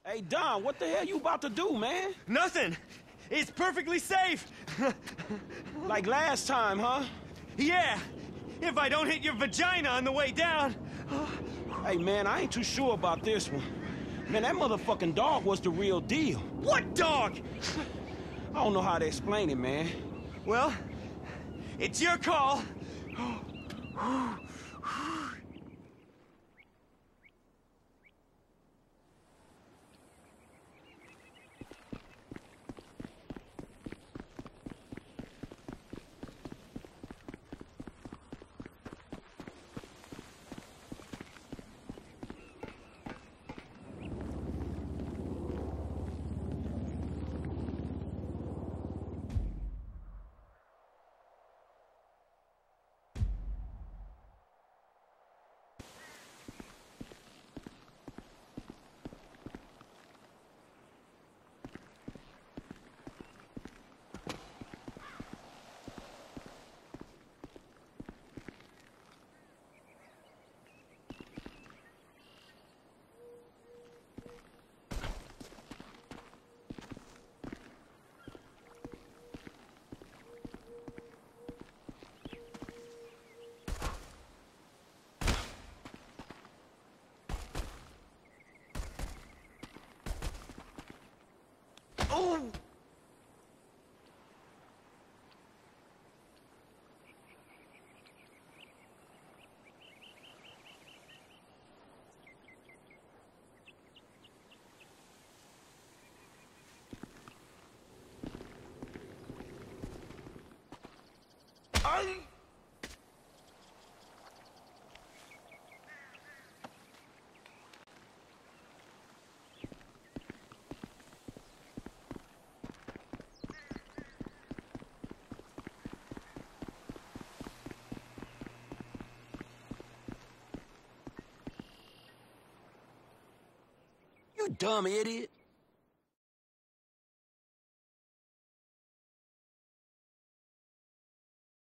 Hey, Don, what the hell you about to do, man? Nothing! It's perfectly safe! Like last time, huh? Yeah! If I don't hit your vagina on the way down! Hey, man, I ain't too sure about this one. Man, that motherfucking dog was the real deal. What dog? I don't know how to explain it, man. Well, it's your call. Oh! You dumb idiot.